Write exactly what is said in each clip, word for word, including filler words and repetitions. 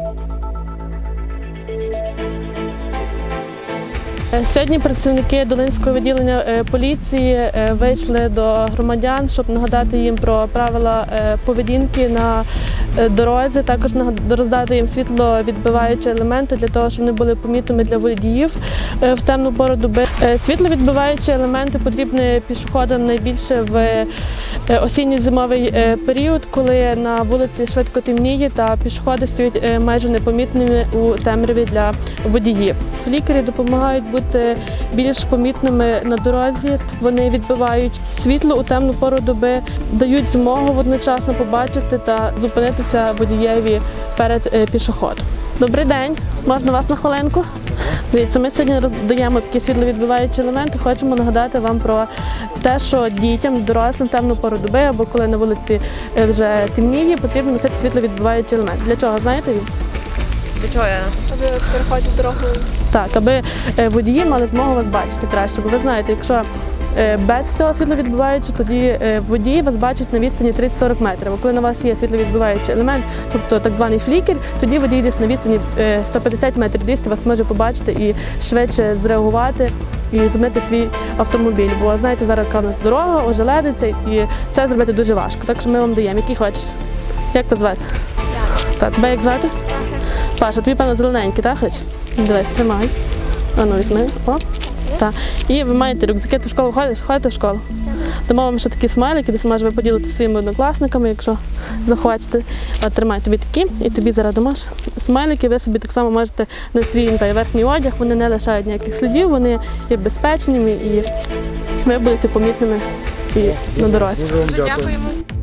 Сьогодні працівники Долинського відділення поліції вийшли до громадян, щоб нагадати їм про правила поведінки на дорозі, також роздати їм світловідбиваючі елементи для того, щоб вони були помітними для водіїв в темну пору доби. Світловідбиваючі елементи потрібні пішоходам найбільше в осінньо-зимовий період, коли на вулиці швидко темніє та пішоходи стають майже непомітними у темряві для водіїв. Флікери допомагають бути більш помітними на дорозі. Вони відбивають світло у темну пору доби, дають змогу одночасно побачити та зупинитися водієві перед пішоходом. Добрий день, можна вас на хвилинку? Дивіться, ми сьогодні роздаємо такі світловідбиваючі елементи, хочемо нагадати вам про те, що дітям, дорослим в темну пору доби або коли на вулиці вже темніє, потрібно носити світловідбиваючий елемент. Для чого, знаєте він? Для чого я? Аби переходити дорогу. Так, аби водії мали змогу вас бачити краще, бо ви знаєте, якщо без цього світловідбиваючого, тоді водії вас бачать на відстані тридцять-сорок метрів. А коли на вас є світловідбиваючий елемент, тобто так званий флікер, тоді водій десь на відстані сто п'ятдесят метрів двісті вас може побачити і швидше зреагувати і зупинити свій автомобіль. Бо, знаєте, зараз яка у нас дорога, ожеледиться, і це зробити дуже важко. Так що ми вам даємо. Який хочеш? Як тебе звати? Так, тебе як звати? Паша, тобі, певно, зелененький, так, хоч? Дивись, тримай. А ну, візьми. О, так. І ви маєте рюкзаки, ти в школу ходиш? Ходите в школу? Дамо вам ще такі смайлики, десь може ви поділити своїми однокласниками, якщо захочете. От, тримай тобі такі, і тобі зараз дамо смайлики. Ви собі так само можете на свій, не знаю, верхній одяг, вони не лишають ніяких слідів, вони є безпечними і ви будете помітними і на дорозі. Дуже дякуємо.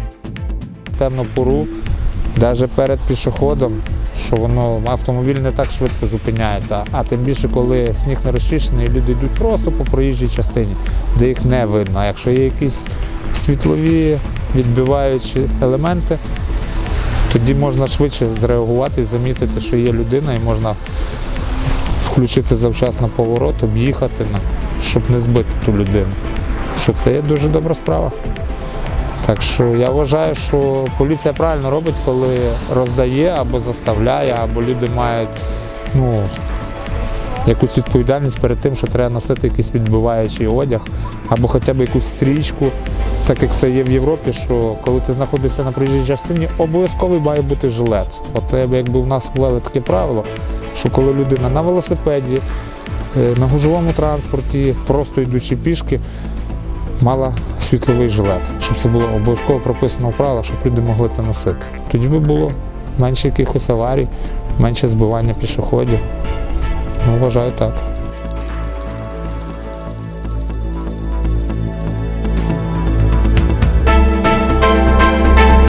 Темну пору, навіть перед пішоходом, що воно, автомобіль не так швидко зупиняється, а тим більше, коли сніг не розчищений, люди йдуть просто по проїжджій частині, де їх не видно. А якщо є якісь світлові відбиваючі елементи, тоді можна швидше зреагувати і замітити, що є людина, і можна включити завчасно поворот, об'їхати, щоб не збити ту людину. Що це є дуже добра справа. Так що я вважаю, що поліція правильно робить, коли роздає або заставляє, або люди мають ну, якусь відповідальність перед тим, що треба носити якийсь відбиваючий одяг, або хоча б якусь стрічку, так як це є в Європі, що коли ти знаходишся на проїжджій частині, обов'язково має бути жилет. Оце якби в нас ввели таке правило, що коли людина на велосипеді, на гужовому транспорті, просто йдучи пішки, мала світловий жилет, щоб це було обов'язково прописано в правилах, щоб люди могли це носити. Тоді би було менше якихось аварій, менше збивання пішоходів. Ну, вважаю так.